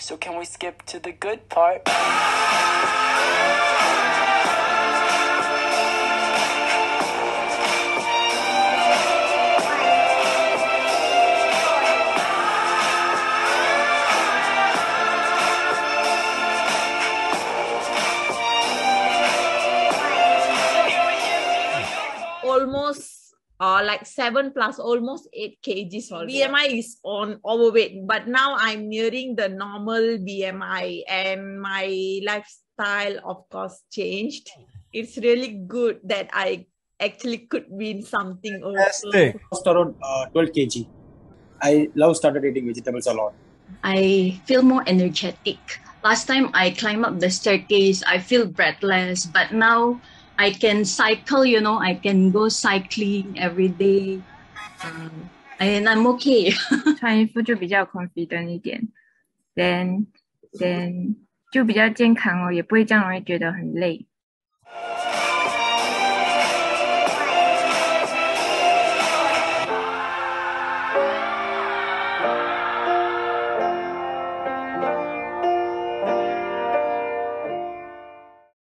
So can we skip to the good part? Almost like 7 plus almost 8 kgs already. BMI is on overweight, but now I'm nearing the normal BMI and my lifestyle of course changed. It's really good that I actually could win something also. I lost around 12 kg. I started eating vegetables a lot. I feel more energetic. Last time I climb up the staircase, I feel breathless, but now I can cycle, I can go cycling every day. And I'm okay. 穿衣服就比较 confident 一点 then 就比较健康哦，也不会这样容易觉得很累。